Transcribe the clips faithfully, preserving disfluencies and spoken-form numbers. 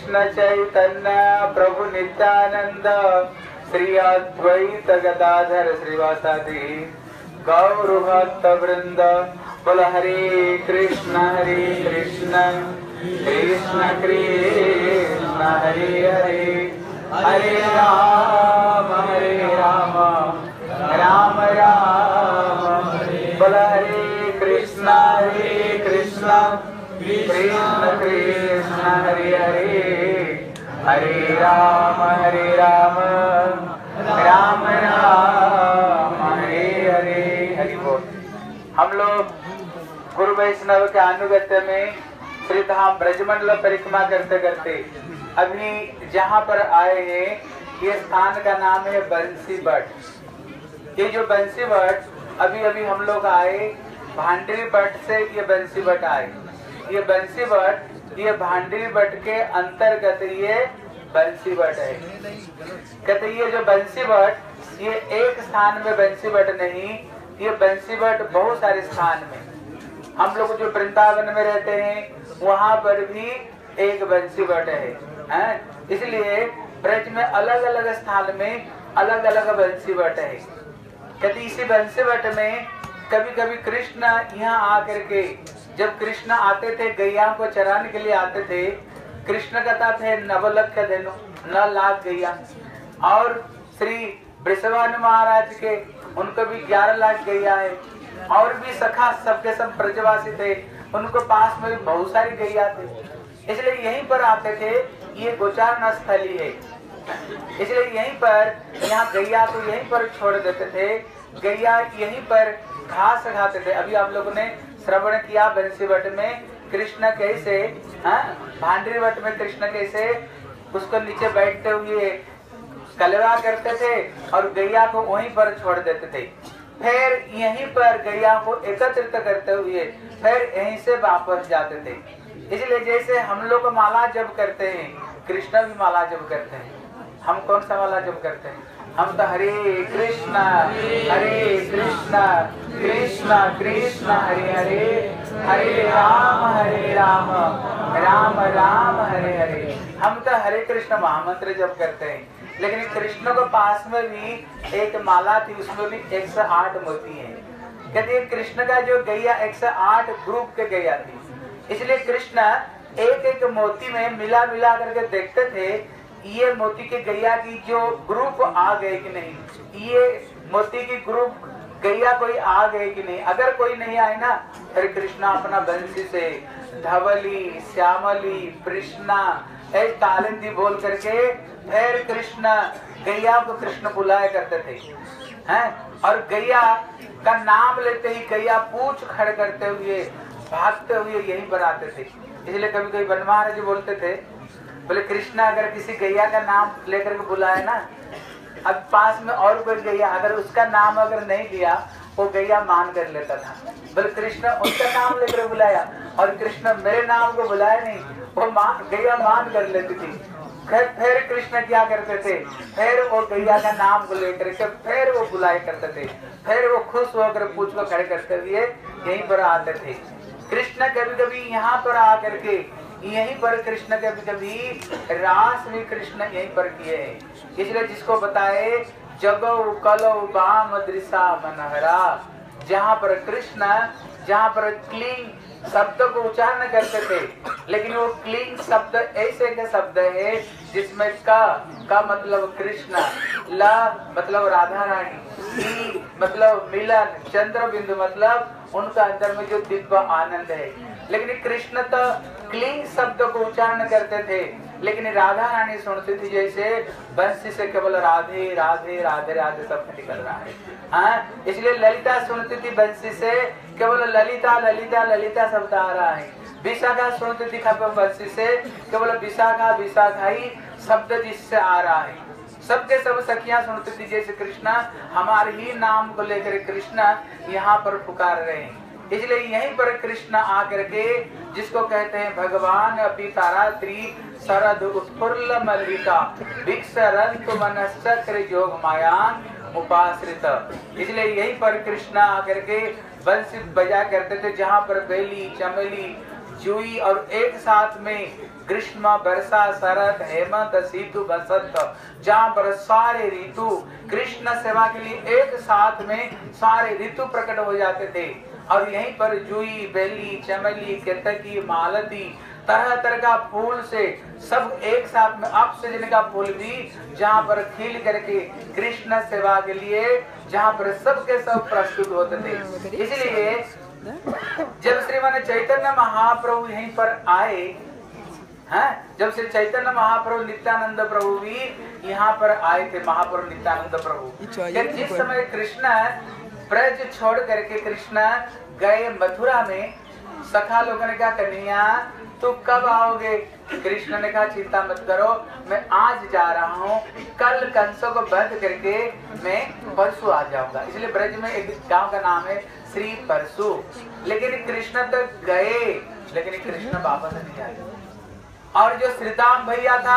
कृष्ण चैतन्य प्रभु नित्यानंद श्री अद्वैत गदाधर श्रीवासादि गौर भक्त वृंद। बोल हरे कृष्ण हरे कृष्ण कृष्ण कृष्ण हरे हरे, हरे राम हरे राम राम राम हरे। बोल हरे कृष्ण हरे कृष्ण कृष्ण कृष्ण हरे हरे, हरे राम हरे राम राम राम हरे हरे। हरि बोल। हम लोग गुरु वैष्णव के अनुगत्य में श्री धाम ब्रजमंडल परिक्रमा करते करते अभी जहाँ पर आए हैं, ये स्थान का नाम है बंसी बट। ये जो बंसी बट, अभी अभी हम लोग आए भांडरी बट से, ये बंसी बट आए। ये बंसी बट, ये भांडरी बट के अंतर्गत ये बंसी बट है। कहते ये जो बंसी बट, ये एक स्थान में बंसी बट नहीं, ये बंसी बट बहुत सारे स्थान में। हम लोग जो वृंदावन में रहते हैं वहाँ पर भी एक बंसी बट है, है? इसलिए ब्रज में अलग अलग स्थान में अलग अलग बंसी बट है। कहते इसी बंसी बट में कभी कभी कृष्ण यहाँ आकर के, जब कृष्ण आते थे गैया को चराने के लिए आते थे, कृष्ण कहता थे नवलख धेनु, नौ लाख गैया। और श्री वृषभानु महाराज के, उनको भी ग्यारह लाख गैया है। और भी सखा सबके सब ब्रजवासी थे, उनको पास में भी बहुत सारी गैया थे। इसलिए यहीं पर आते थे, ये गोचारण स्थली है, इसलिए यहीं पर, यहाँ गैया को यहीं पर छोड़ देते थे। गैया यहीं पर घास खाते थे। अभी आप लोगों ने श्रवण किया बंसी बट में कृष्ण कैसे, भांडरी बट में कृष्ण कैसे उसको नीचे बैठते हुए कलवा करते थे और गैया को वहीं पर छोड़ देते थे। फिर यहीं पर गैया को एकत्रित करते हुए फिर यहीं से वापस जाते थे। इसलिए जैसे हम लोग माला जप करते हैं, कृष्ण भी माला जप करते हैं। हम कौन सा माला जप करते हैं? हम तो हरे कृष्णा हरे कृष्णा कृष्णा कृष्णा हरे हरे, हरे राम हरे राम राम राम हरे हरे। हम तो हरे कृष्ण महामंत्र जप करते हैं। लेकिन कृष्ण को पास में भी एक माला थी, उसमें भी एक सौ आठ मोती हैं। कहते कृष्ण का जो गैया एक सौ आठ ग्रुप के गैया थी। इसलिए कृष्ण एक एक मोती में मिला मिला करके देखते थे, ये मोती के गैया की जो ग्रुप आ गए कि नहीं, ये मोती की ग्रुप गैया कोई आ गए कि नहीं। अगर कोई नहीं आए ना, फिर कृष्ण अपना बंसी से धवली श्यामली कृष्णा ऐसे तालिंदी बोल करके फिर कृष्ण गैया को कृष्ण बुलाया करते थे, हैं? और गैया का नाम लेते ही गैया पूछ खड़ करते हुए भागते हुए यहीं पर आते थे। इसलिए कभी कभी वन महाराज जी बोलते थे, बोले कृष्ण अगर किसी गैया का नाम लेकर के बुलाए ना, अब पास में और कोई गैया अगर उसका नाम अगर नहीं लिया, वो गैया मान कर लेता था। बोले कृष्ण उनका नाम लेकर बुलाया और कृष्ण मेरे नाम को बुलाया नहीं, वो मान गैया मान कर लेती थी। फिर फिर कृष्ण क्या करते थे, फिर वो गैया का नाम को लेकर के फिर वो बुलाए करते थे। फिर वो खुश होकर पूछ को खड़े करते हुए यहीं पर आते थे। कृष्ण कभी कभी यहाँ पर आकर के यहीं पर कृष्ण कभी कभी रास भी कृष्ण यहीं पर किए हैं। इसलिए जिसको बताए जगो कलो बाम दृशा मनहरा, जहाँ पर कृष्ण, जहाँ पर क्लीन शब्द को उच्चारण करते थे, लेकिन वो क्लीन शब्द ऐसे के शब्द है जिसमें का का मतलब कृष्ण, ला मतलब राधा रानी, ई मतलब मिलन, चंद्र बिंदु मतलब उनका अंदर में जो दिव्य आनंद है। लेकिन कृष्ण तो क्लीन शब्द को उच्चारण करते थे, लेकिन राधा रानी सुनती थी जैसे बंसी से केवल राधे राधे राधे राधे सब निकल रहा है। हाँ, इसलिए ललिता सुनती थी बंसी से केवल ललिता ललिता ललिता शब्द आ रहा है। विशाखा सुनती थी बंसी से केवल विशाखा विशाखा ही शब्द जिससे आ रहा है। सबके सब सखियां सुनती थी जैसे कृष्ण हमारे ही नाम को लेकर कृष्ण यहाँ पर पुकार रहे हैं। इसलिए यहीं पर कृष्ण आकर के जिसको कहते हैं भगवान पीतारात्रि शरद उत्फुल्ल मल्लिका विक्षरंतु मनश्चक्र जोग मायान उपाश्रित। इसलिए यहीं पर कृष्ण आकर के बंसी बजा करते थे, जहाँ पर बेली चमेली जुई और एक साथ में ग्रीष्म, वर्षा, शरद, हेमंत, शीतु, बसंत, जहाँ पर सारे ऋतु कृष्ण सेवा के लिए एक साथ में सारे ऋतु प्रकट हो जाते थे। और यहीं पर जुई, बेली, चमेली, केतकी, मालती, तरह तरह का फूल से सब एक साथ में ऑक्सीजन का फूल भी जहाँ पर खिल करके कृष्ण सेवा के लिए जहाँ पर सब के सब प्रस्तुत होते थे। इसलिए जब श्रीमान चैतन्य महाप्रभु यहीं पर आए हैं, जब श्री चैतन्य महाप्रभु नित्यानंद प्रभु भी यहाँ पर आए थे, महाप्रभु नित्यानंद प्रभु जिस समय कृष्ण ब्रज छोड़ करके कृष्ण गए मथुरा में, सखा लोगों ने कहा कन्हैया तो कब आओगे? कृष्ण ने कहा चिंता मत करो, मैं आज जा रहा हूँ, कल कंसों को बंद करके मैं परसों आ जाऊंगा। इसलिए ब्रज में एक गांव का नाम है श्री परसु। लेकिन कृष्ण तक गए, लेकिन कृष्ण वापस नहीं आए। और जो श्रीदाम भैया था,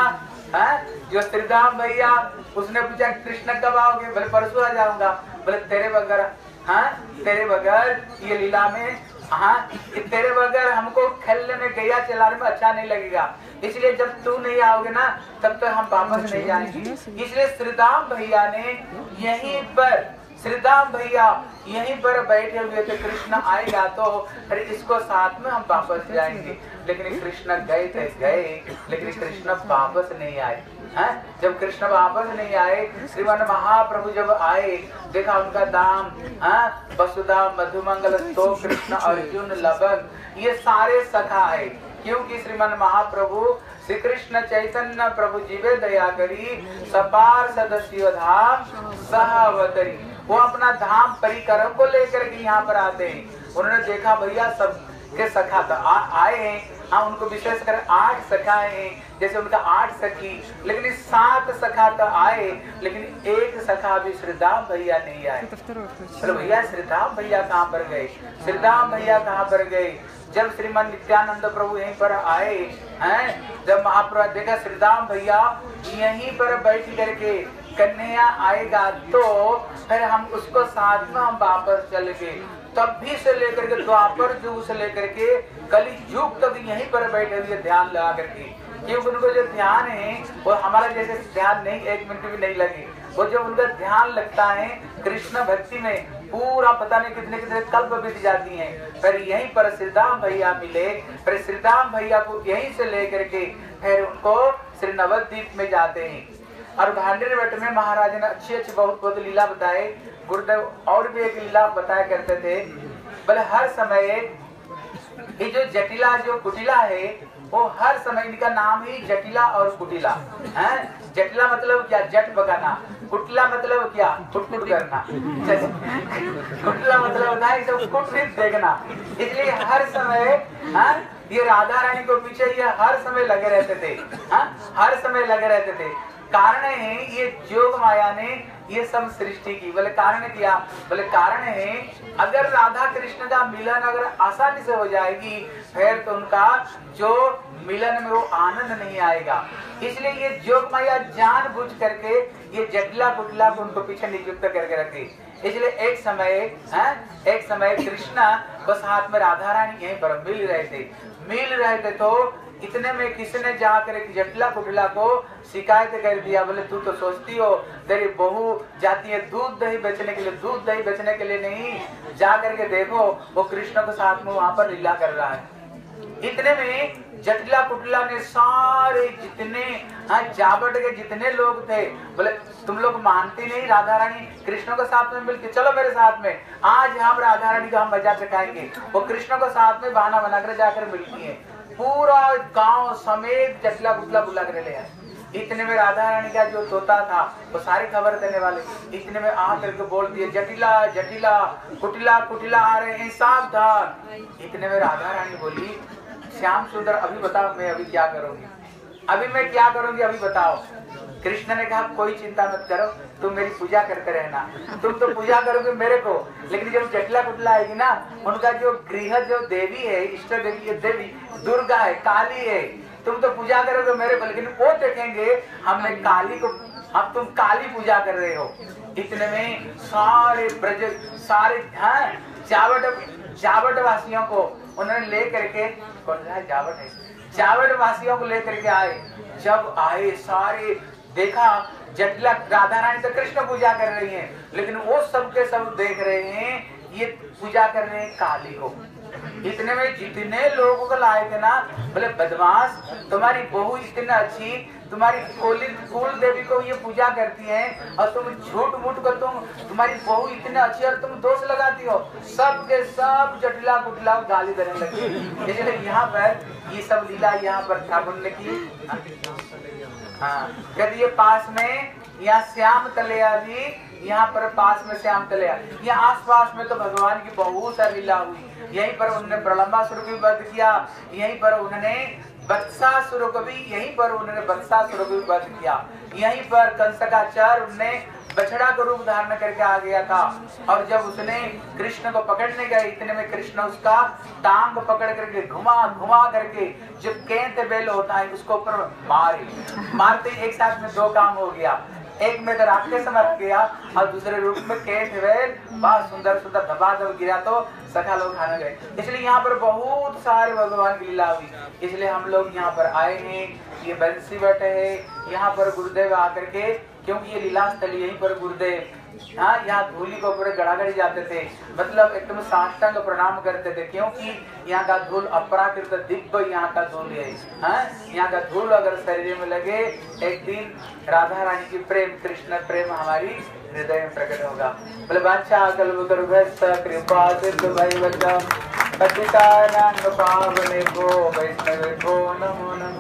है? जो श्रीदाम भैया, उसने पूछा कृष्ण कब आओगे? बोले परसों आ जाऊंगा। बोले तेरे बगैर, हाँ तेरे बगैर ये लीला में, हाँ तेरे बगैर हमको खेलने में, गैया चलाने में अच्छा नहीं लगेगा, इसलिए जब तू नहीं आओगे ना तब तक हम वापस नहीं जाएंगे। इसलिए श्रीदाम भैया ने यहीं पर, श्रीदाम भैया यहीं पर बैठे हुए थे, कृष्ण आएगा तो फिर इसको साथ में हम वापस जाएंगे। लेकिन कृष्ण गए थे गए, लेकिन कृष्ण वापस नहीं आए। हैं? जब कृष्ण वापस नहीं आए, श्रीमान महाप्रभु जब आए, देखा उनका दाम, हाँ वसुधा, मधुमंगल, तो कृष्ण, अर्जुन, लबन, ये सारे सखा है। क्योंकि श्रीमान महाप्रभु श्री कृष्ण चैतन्य प्रभु जीवे दया करी, सपार सदस्य धाम सहावतरी, वो अपना धाम परिक्रम को लेकर के यहाँ पर आते हैं। उन्होंने देखा भैया सब के सखा तो आ, आए हैं, हाँ उनको विशेष कर आठ सखाए हैं, जैसे उनका आठ सखी, लेकिन सात सखा तो आए, लेकिन एक सखा भी श्रीदाम भैया नहीं आए। चलो भैया श्रीदाम भैया कहाँ पर गए? श्रीदाम भैया कहाँ पर गए? जब श्रीमान नित्यानंद प्रभु यहीं पर आए हैं, जब महाप्रभु देखा श्रीदाम भैया यहीं पर बैठ करके कन्हैया आएगा तो फिर हम उसको साथ में हम वापस चल गए। तब भी से लेकर के द्वापर युग से लेकर के कली युग तक यहीं पर बैठे हुए ध्यान लगा करके, क्योंकि उनको जो ध्यान है वो हमारा जैसे ध्यान नहीं, एक मिनट भी नहीं लगे। वो जो उनका ध्यान लगता है कृष्ण भक्ति में, पूरा पता नहीं कितने कितने कल्प बीत जाती हैं। फिर यहीं पर श्रीदाम भैया मिले, फिर श्रीदाम भैया को यहीं से लेकर के फिर उनको श्री नवद्वीप में जाते हैं। और भांडीर वट में महाराज ने अच्छी अच्छी बहुत बहुत लीला बताए। गुरुदेव और भी एक लीला बताया करते थे, बोले हर समय ये जो जटिला जो कुटिला है वो हर समय इनका नाम ही जटिला और कुटिला है। जटिला मतलब क्या? जट बगाना। कुटिला मतलब क्या? कुटकुट करना। कुटिला मतलब होता है सब कुटकुट देखना। इसलिए हर समय है ये राधा रानी को पीछे ये हर समय लगे रहते थे, है? हर समय लगे रहते थे। कारण है ये जोग माया ने ये सब सृष्टि की। बोले कारण क्या? बोले कारण है अगर राधा कृष्ण का मिलन अगर आसानी से हो जाएगी फिर तो उनका जो मिलन में वो आनंद नहीं आएगा। इसलिए ये जोग माया जानबूझ करके ये जटिला कुटिला को उनको पीछे नियुक्त करके रखी। इसलिए एक समय है एक समय कृष्ण बस हाथ में राधा रानी यहीं पर मिल रहे थे मिल रहे थे तो इतने में किसी ने जाकर एक जटिला कुटिला को शिकायत कर दिया। बोले तू तो सोचती हो तेरी बहू जाती है दूध दही बेचने के लिए, दूध दही बेचने के लिए नहीं, जा करके देखो वो कृष्ण के साथ में वहां पर लीला कर रहा है। इतने में जटिला कुटिला ने सारे जितने हाँ जाबट के जितने लोग थे बोले तुम लोग मानती नहीं राधा रानी कृष्ण के साथ में मिलके चलो मेरे साथ में, आज हम राधा रानी का हम मजा चखाएंगे। वो कृष्ण के साथ में बहाना बनाकर जाकर मिलती है। पूरा गांव समेत जटिला कुटिला बुला कर ले आए। इतने में राधा रानी का जो तोता था वो सारी खबर देने वाले इतने में आ करके बोल दिए जटिला जटिला कुटिला कुटिला आ रहे हैं सावधान। इतने में राधा रानी बोली श्याम सुंदर अभी बताओ मैं अभी क्या करूंगी, अभी मैं क्या करूंगी अभी बताओ। कृष्ण ने कहा कोई चिंता मत करो तुम मेरी पूजा करते रहना, तुम तो पूजा करोगे मेरे को, लेकिन जब जटिला कुटिला आएगी ना उनका जो गृह जो देवी है इष्ट देवी देवी दुर्गा है काली है, तुम तो पूजा करोगे मेरे को, लेकिन वो देखेंगे हमने काली को, अब तुम काली पूजा कर रहे हो। इतने में सारे ब्रज सारे जावट जावट वासियों को उन्होंने ले करके कौन सा जावट है, जावट वासियों को लेकर के आए। जब आए सारे देखा जटिला राधा रानी तो कृष्ण पूजा कर रही हैं, लेकिन वो सब के सब देख रहे हैं ये पूजा कर रहे हैं काली को। इतने में जितने लोगों को लाए थे ना, बोले बदमाश, तुम्हारी बहू इतनी अच्छी, तुम्हारी कुल कुल देवी को ये पूजा करती है और तुम झूठ मूठ कर तुम तुम्हारी बहू इतनी अच्छी और तुम दोष लगाती हो। सब के सब जटिला कुटला गाली देने लगे। इसलिए यहाँ पर ये सब लीला यहाँ पर ठाकुर ने की। हाँ, कहते ये पास में यहाँ श्याम तलैया भी, यहाँ पर पास में श्याम तलैया, यहाँ आस पास में तो भगवान की बहुत सारी लीला हुई। यहीं पर उन्होंने प्रलंबासुर को भी वध किया, यहीं पर उन्होंने बत्सासुर को भी यहीं पर उन्होंने बत्सासुर को भी वध किया। यहीं पर कंस का चर उन्होंने बछड़ा का रूप धारण करके आ गया था, और जब उसने कृष्ण को पकड़ने गए इतने में कृष्ण उसका टांग पकड़ करके घुमा घुमा करके जो केंत बेल होता है उसको ऊपर मारे। मारते एक साथ में दो काम हो गया, एक में तो राक्षस मर गया और दूसरे रूप में केंत बेल बहुत सुंदर सुंदर दबा दब गिरा तो सखा लोग खाने गए। इसलिए यहाँ पर बहुत सारे भगवान की लीला हुई। इसलिए हम लोग यहाँ पर आए हैं, ये बंसी बैठे है यहाँ पर गुरुदेव आकर के, क्योंकि ये लीला स्थल यहीं पर गुरुदेव हाँ यहाँ धूली को पूरे गड़ागड़ी जाते थे, मतलब एकदम साष्टांग प्रणाम करते थे, क्योंकि यहाँ का धूल अपराकृत दिव्य यहाँ का धूल है। हाँ यहाँ का धूल अगर शरीर में लगे एक दिन राधा रानी की प्रेम कृष्ण प्रेम हमारी हृदय में प्रकट होगा। बोले बादशाह कल्पतरुभ्यश्च कृपा सिंधु भैवच पतितानां पावनेभ्यो वैष्णवेभ्यो नमो नमः।